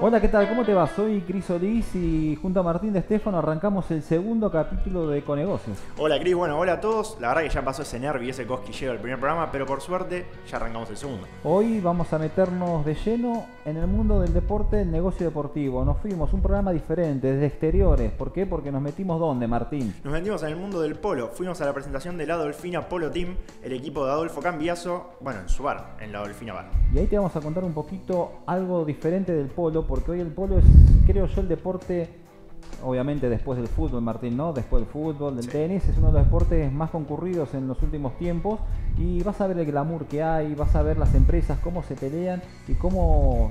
Hola, ¿qué tal? ¿Cómo te va? Soy Cris Solís y junto a Martín de Stefano arrancamos el segundo capítulo de Econegocios. Hola Cris, bueno, hola a todos. La verdad que ya pasó ese nervio y ese cosquilleo del primer programa, pero por suerte ya arrancamos el segundo. Hoy vamos a meternos de lleno en el mundo del deporte, el negocio deportivo. Nos fuimos, un programa diferente, desde exteriores. ¿Por qué? Porque nos metimos ¿dónde, Martín? Nos metimos en el mundo del polo. Fuimos a la presentación de la Adolfina Polo Team, el equipo de Adolfo Cambiaso, bueno, en su bar, en la Adolfina Bar. Y ahí te vamos a contar un poquito algo diferente del polo, porque hoy el polo es, creo yo, el deporte, obviamente después del fútbol, Martín, ¿no? Después del fútbol, del tenis, es uno de los deportes más concurridos en los últimos tiempos. Y vas a ver el glamour que hay, vas a ver las empresas, cómo se pelean y cómo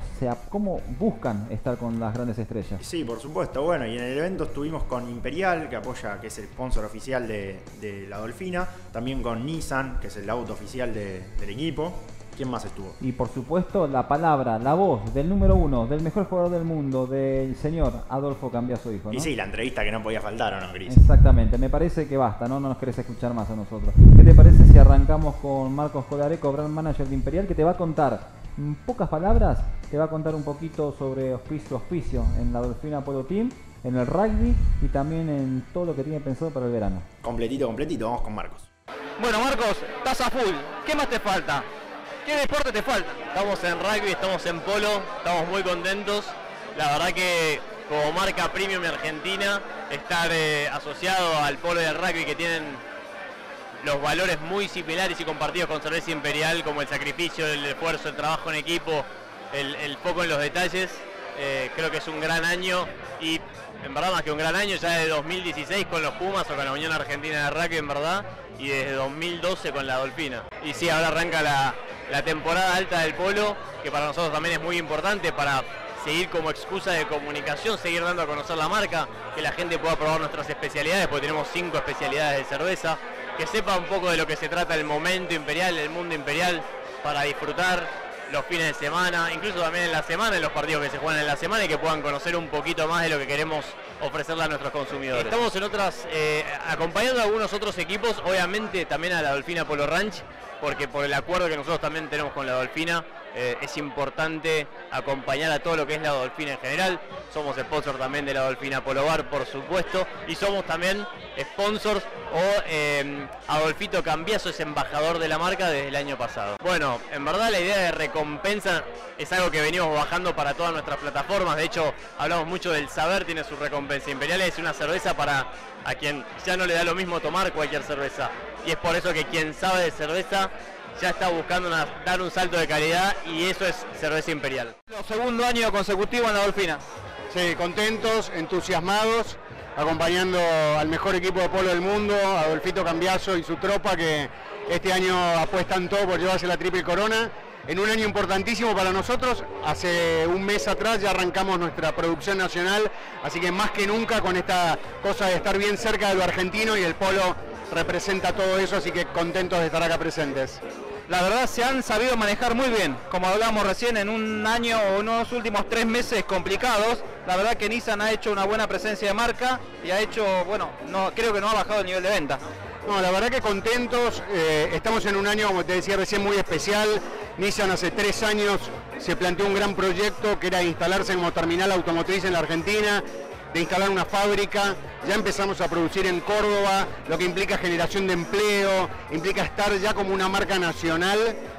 buscan estar con las grandes estrellas. Sí, por supuesto. Bueno, y en el evento estuvimos con Imperial, que apoya, que es el sponsor oficial de la Adolfina. También con Nissan, que es el auto oficial del equipo. ¿Quién más estuvo? Y por supuesto la palabra, la voz del número uno, del mejor jugador del mundo, del señor Adolfo Cambiaso hijo, ¿no? Y sí, la entrevista que no podía faltar, ¿o no, Cris? Exactamente, me parece que basta, ¿no? No nos querés escuchar más a nosotros. ¿Qué te parece si arrancamos con Marcos Colareco, Brand Manager de Imperial, que te va a contar, en pocas palabras, te va a contar un poquito sobre auspicio en la Adolfina Polo Team, en el rugby y también en todo lo que tiene pensado para el verano? Completito, vamos con Marcos. Bueno, Marcos, estás a full. ¿Qué más te falta? ¿Qué deporte te falta? Estamos en rugby, estamos en polo, estamos muy contentos. La verdad que como marca premium argentina, estar asociado al polo y al rugby, que tienen los valores muy similares y compartidos con Cerveza Imperial, como el sacrificio, el esfuerzo, el trabajo en equipo, el foco en los detalles, creo que es un gran año. Y en verdad, más que un gran año, ya de 2016 con los Pumas o con la Unión Argentina de Rugby, en verdad, y desde 2012 con la Adolfina. Y sí, ahora arranca la temporada alta del polo, que para nosotros también es muy importante para seguir como excusa de comunicación, seguir dando a conocer la marca, que la gente pueda probar nuestras especialidades, porque tenemos 5 especialidades de cerveza, que sepa un poco de lo que se trata el momento imperial, el mundo imperial, para disfrutar los fines de semana, incluso también en la semana, en los partidos que se juegan en la semana, y que puedan conocer un poquito más de lo que queremos ofrecerle a nuestros consumidores. Estamos en otras, acompañando a algunos otros equipos, obviamente también a la Adolfina Polo Ranch, porque por el acuerdo que nosotros también tenemos con la Adolfina, es importante acompañar a todo lo que es la Adolfina en general. Somos sponsor también de la Adolfina Polo Bar, por supuesto, y somos también sponsors, Adolfito Cambiaso es embajador de la marca desde el año pasado. Bueno, en verdad la idea de recompensa es algo que venimos bajando para todas nuestras plataformas. De hecho, hablamos mucho del saber, tiene su recompensa. Imperial es una cerveza para a quien ya no le da lo mismo tomar cualquier cerveza, y es por eso que quien sabe de cerveza ya está buscando dar un salto de calidad, y eso es Cerveza Imperial. Segundo año consecutivo en la Adolfina. Sí, contentos, entusiasmados, acompañando al mejor equipo de polo del mundo, Adolfito Cambiaso y su tropa, que este año apuestan todo por llevarse la Triple Corona. En un año importantísimo para nosotros. Hace un mes atrás ya arrancamos nuestra producción nacional, así que más que nunca con esta cosa de estar bien cerca de lo argentino, y el polo representa todo eso, así que contentos de estar acá presentes. La verdad se han sabido manejar muy bien, como hablamos recién, en un año o unos últimos 3 meses complicados. La verdad que Nissan ha hecho una buena presencia de marca y ha hecho, bueno, creo que no ha bajado el nivel de venta. No, la verdad que contentos, estamos en un año, como te decía recién, muy especial. Nissan hace 3 años se planteó un gran proyecto, que era instalarse como terminal automotriz en la Argentina, de instalar una fábrica. Ya empezamos a producir en Córdoba, lo que implica generación de empleo, implica estar ya como una marca nacional.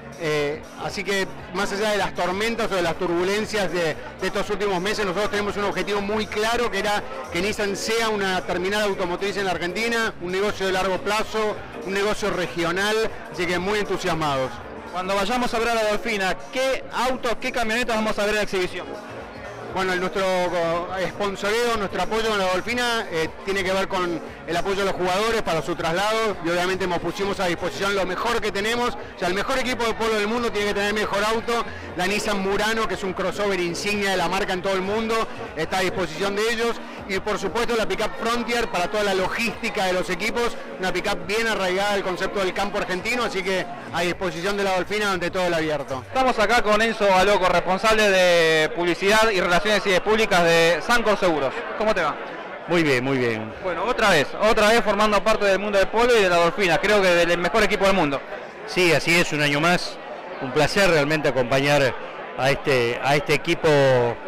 Así que más allá de las tormentas o de las turbulencias de estos últimos meses, nosotros tenemos un objetivo muy claro, que era que Nissan sea una terminal automotriz en la Argentina, un negocio de largo plazo, un negocio regional, así que muy entusiasmados. Cuando vayamos a ver a la Adolfina, ¿qué autos, qué camionetas vamos a ver en la exhibición? Bueno, nuestro sponsoreo, nuestro apoyo con la Adolfina tiene que ver con el apoyo a los jugadores para su traslado, y obviamente nos pusimos a disposición lo mejor que tenemos. O sea, el mejor equipo de polo del mundo tiene que tener el mejor auto. La Nissan Murano, que es un crossover insignia de la marca en todo el mundo, está a disposición de ellos. Y por supuesto la pickup Frontier para toda la logística de los equipos, una pickup bien arraigada al concepto del campo argentino, así que a disposición de la Adolfina ante todo el abierto. Estamos acá con Enzo Baloco, responsable de publicidad y relaciones públicas de Sancor Seguros. ¿Cómo te va? Muy bien, muy bien. Bueno, otra vez formando parte del mundo del polo y de la Adolfina, creo que del mejor equipo del mundo. Sí, así es, un año más. Un placer realmente acompañar a este equipo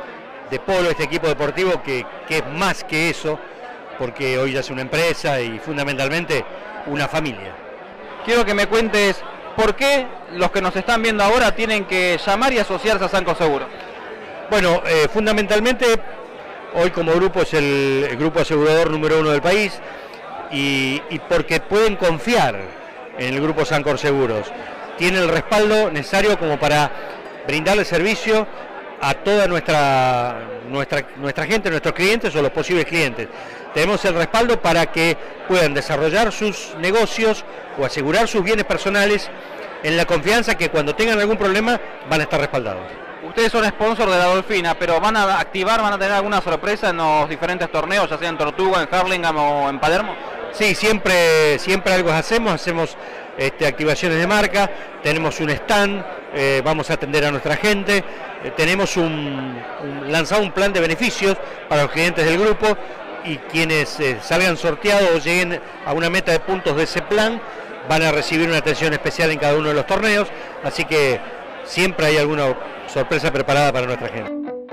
de polo, este equipo deportivo que es más que eso, porque hoy ya es una empresa y fundamentalmente una familia. Quiero que me cuentes por qué los que nos están viendo ahora tienen que llamar y asociarse a Sancor Seguros. Bueno, fundamentalmente hoy como grupo es el grupo asegurador número 1 del país y porque pueden confiar en el grupo Sancor Seguros. Tiene el respaldo necesario como para brindarle servicio a toda nuestra gente, nuestros clientes o los posibles clientes. Tenemos el respaldo para que puedan desarrollar sus negocios o asegurar sus bienes personales en la confianza que cuando tengan algún problema van a estar respaldados. Ustedes son sponsor de la Dolfina, pero ¿van a activar, van a tener alguna sorpresa en los diferentes torneos, ya sea en Tortuga, en Hurlingham o en Palermo? Sí, siempre algo hacemos activaciones de marca, tenemos un stand, vamos a atender a nuestra gente, tenemos lanzado un plan de beneficios para los clientes del grupo y quienes salgan sorteados o lleguen a una meta de puntos de ese plan van a recibir una atención especial en cada uno de los torneos, así que siempre hay alguna sorpresa preparada para nuestra gente.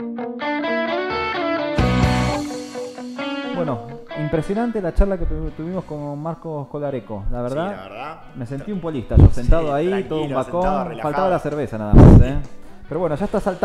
Bueno, impresionante la charla que tuvimos con Marcos Colareco, la verdad, Sí, la verdad. me sentí un polista, yo sentado ahí, tranquilo, todo un sentado, bacón, relajado. faltaba la cerveza nada más, Pero bueno, ya estás al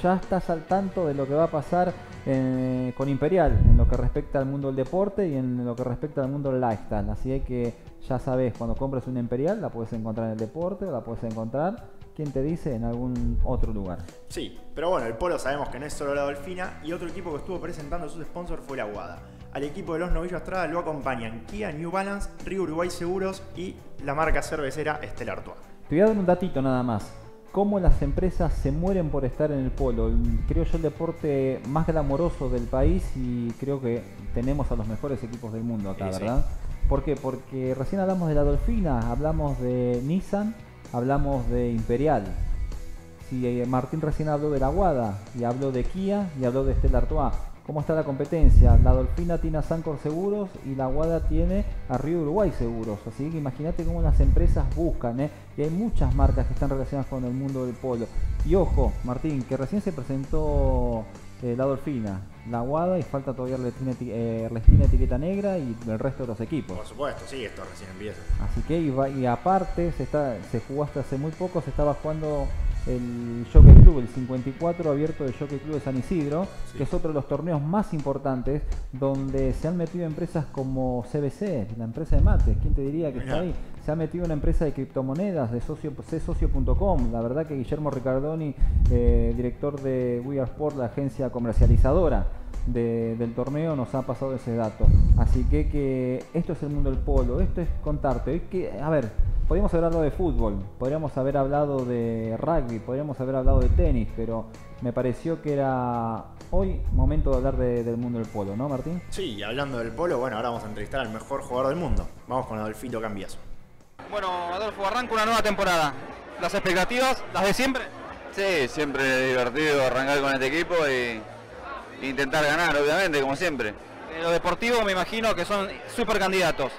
tanto de lo que va a pasar con Imperial, en lo que respecta al mundo del deporte y en lo que respecta al mundo del lifestyle, así que ya sabes, cuando compres una Imperial la puedes encontrar en el deporte o la puedes encontrar, ¿quién te dice?, en algún otro lugar. Sí, pero bueno, el polo sabemos que no es solo la Dolfina y otro equipo que estuvo presentando sus sponsors fue la Aguada. Al equipo de los Novillo Estrada lo acompañan Kia, New Balance, Río Uruguay Seguros y la marca cervecera Stella Artois. Te voy a dar un datito nada más. Cómo las empresas se mueren por estar en el polo. Creo yo el deporte más glamoroso del país y creo que tenemos a los mejores equipos del mundo acá, Sí, ¿verdad? ¿Por qué? Porque recién hablamos de la Dolfina, hablamos de Nissan, hablamos de Imperial. Si Martín recién habló de la Aguada y habló de Kia y habló de Stella Artois. ¿Cómo está la competencia? La Dolfina tiene a Sancor Seguros y la Aguada tiene a Río Uruguay Seguros. Así que imagínate cómo las empresas buscan, y hay muchas marcas que están relacionadas con el mundo del polo. Y ojo, Martín, que recién se presentó la Dolfina, la Aguada y falta todavía Ernestina Etiqueta Negra y el resto de los equipos. Por supuesto, sí, esto recién empieza. Así que y aparte se jugó hasta hace muy poco, se estaba jugando el Jockey Club, el 54 abierto del Jockey Club de San Isidro, Sí. que es otro de los torneos más importantes, donde se han metido empresas como CBC, la empresa de mates, ¿quién te diría que Mirá. está ahí? Se ha metido una empresa de criptomonedas, de csocio.com, la verdad que Guillermo Ricardoni, director de We Are Sport, la agencia comercializadora del torneo, nos ha pasado ese dato. Así que esto es el mundo del polo, esto es contarte. A ver, podríamos haber hablado de fútbol, podríamos haber hablado de rugby, podríamos haber hablado de tenis, pero me pareció que era hoy momento de hablar del mundo del polo, ¿no, Martín? Sí, y hablando del polo, bueno, ahora vamos a entrevistar al mejor jugador del mundo. Vamos con Adolfito Cambiaso. Bueno, Adolfo, arranca una nueva temporada. ¿Las expectativas, las de siempre? Sí, siempre divertido arrancar con este equipo y intentar ganar, obviamente, como siempre. En lo deportivo me imagino que son super candidatos.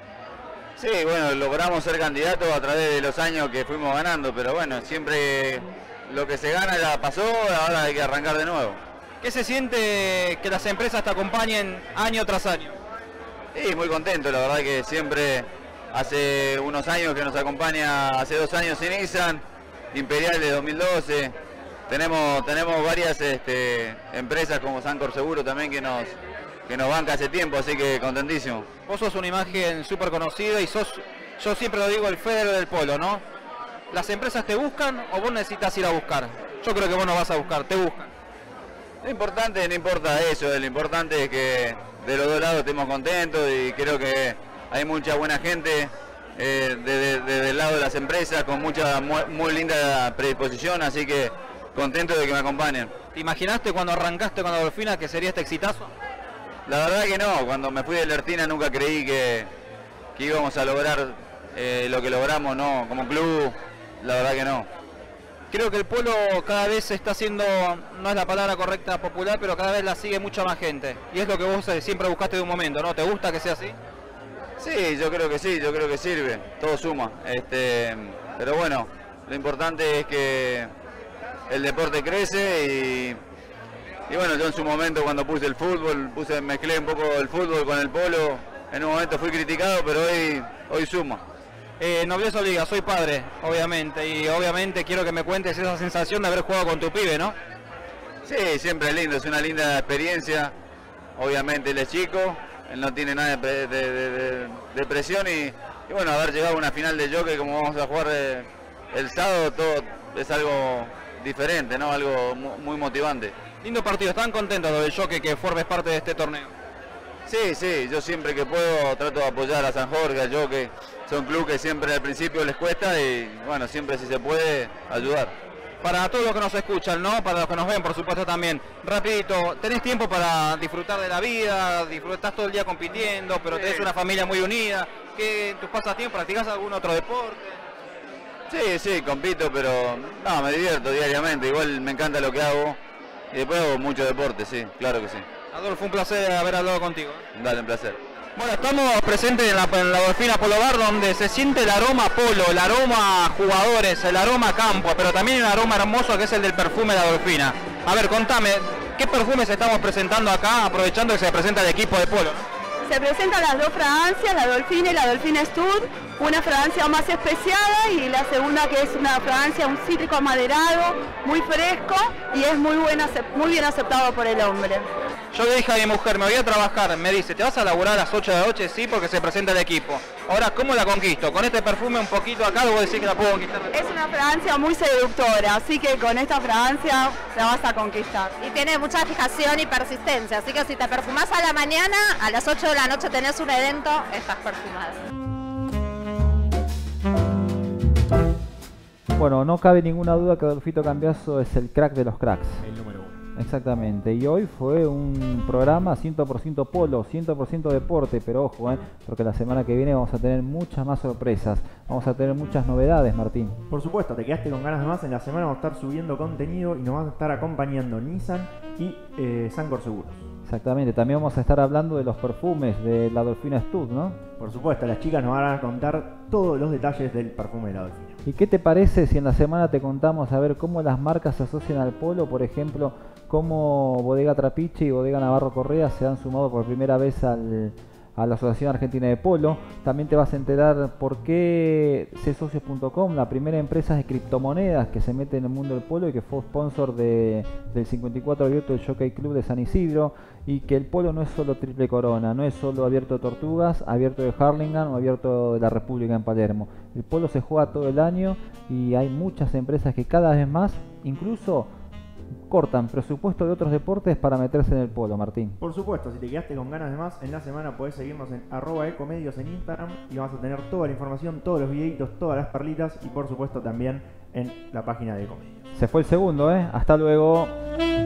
Sí, bueno, logramos ser candidatos a través de los años que fuimos ganando, pero bueno, siempre lo que se gana ya pasó, ahora hay que arrancar de nuevo. ¿Qué se siente que las empresas te acompañen año tras año? Sí, muy contento, la verdad que siempre hace unos años que nos acompaña, hace 2 años en Nissan, Imperial de 2012, tenemos varias empresas como Sancor Seguro también que nos banca hace tiempo, así que contentísimo. Vos sos una imagen súper conocida y yo siempre lo digo, el Federer del polo, ¿no? ¿Las empresas te buscan o vos necesitas ir a buscar? Yo creo que vos no vas a buscar, te buscan. Lo importante, no importa eso, lo importante es que de los dos lados estemos contentos y creo que hay mucha buena gente desde el lado de las empresas con mucha muy linda predisposición, así que contento de que me acompañen. ¿Te imaginaste cuando arrancaste con la Dolfina que sería este exitazo? La verdad que no, cuando me fui de Lertina nunca creí que íbamos a lograr lo que logramos, no, como club, la verdad que no. Creo que el polo cada vez se está haciendo, no es la palabra correcta popular, pero cada vez la sigue mucha más gente. Y es lo que vos siempre buscaste de un momento, ¿no? ¿Te gusta que sea así? Sí, yo creo que sirve, todo suma. Pero bueno, lo importante es que el deporte crece Y bueno, yo en su momento cuando puse el fútbol, mezclé un poco el fútbol con el polo, en un momento fui criticado, pero hoy sumo. Nobleza obliga, soy padre, obviamente, y obviamente quiero que me cuentes esa sensación de haber jugado con tu pibe, ¿no? Sí, siempre es lindo, es una linda experiencia. Obviamente él es chico, él no tiene nada de presión y bueno, haber llegado a una final de jockey como vamos a jugar el sábado, todo es algo diferente, ¿no? Algo muy motivante. Lindo partido, ¿están contentos del jockey que formes parte de este torneo? Sí, yo siempre que puedo trato de apoyar a San Jorge, al jockey. Son clubes que siempre al principio les cuesta y bueno, siempre si se puede ayudar. Para todos los que nos escuchan, ¿no? Para los que nos ven, por supuesto también. Rapidito, ¿tenés tiempo para disfrutar de la vida? Estás todo el día compitiendo, pero tenés una familia muy unida. ¿Qué tus pasatiempos? ¿Practicás algún otro deporte? Sí, compito, pero no, me divierto diariamente. Igual me encanta lo que hago. Y después hago mucho deporte, sí, claro que sí. Adolfo, un placer haber hablado contigo. Dale, un placer. Bueno, estamos presentes en la Dolfina Polo Bar, donde se siente el aroma polo, el aroma jugadores, el aroma campo, pero también un aroma hermoso que es el del perfume de la Dolfina. A ver, contame, ¿qué perfumes estamos presentando acá, aprovechando que se presenta el equipo de polo, ¿no? Se presentan las dos fragancias, la Dolfina y la Dolfina Stud, una fragancia más especiada y la segunda que es una fragancia, un cítrico amaderado, muy fresco y es muy bien aceptado por el hombre. Yo le dije a mi mujer, me voy a trabajar, me dice, ¿te vas a laburar a las 8 de la noche? Sí, porque se presenta el equipo. Ahora, ¿cómo la conquisto? Con este perfume un poquito acá, ¿vos decís que la puedo conquistar? Es una fragancia muy seductora, así que con esta fragancia la vas a conquistar. Y tiene mucha fijación y persistencia, así que si te perfumás a la mañana, a las 8 de la noche tenés un evento, estás perfumada. Bueno, no cabe ninguna duda que Adolfito Cambiaso es el crack de los cracks. El número 1. Exactamente, y hoy fue un programa 100% polo, 100% deporte, pero ojo, porque la semana que viene vamos a tener muchas más sorpresas, vamos a tener muchas novedades, Martín. Por supuesto, te quedaste con ganas de más, en la semana vamos a estar subiendo contenido y nos van a estar acompañando Nissan y Sancor Seguros. Exactamente, también vamos a estar hablando de los perfumes de la Dolfina Stud, ¿no? Por supuesto, las chicas nos van a contar todos los detalles del perfume de la Dolfina. ¿Y qué te parece si en la semana te contamos a ver cómo las marcas se asocian al polo? Por ejemplo, cómo Bodega Trapiche y Bodega Navarro Correa se han sumado por primera vez a la Asociación Argentina de Polo. También te vas a enterar por qué csocios.com, la primera empresa de criptomonedas que se mete en el mundo del polo y que fue sponsor del 54 abierto del Jockey Club de San Isidro, y que el polo no es solo Triple Corona, no es solo abierto de Tortugas, abierto de Harlingham o abierto de la República en Palermo. El polo se juega todo el año y hay muchas empresas que cada vez más incluso cortan presupuesto de otros deportes para meterse en el polo, Martín. Por supuesto, si te quedaste con ganas de más, en la semana podés seguirnos en @ecomedios en Instagram y vas a tener toda la información, todos los videitos, todas las perlitas y por supuesto también en la página de Ecomedios. Se fue el segundo, hasta luego.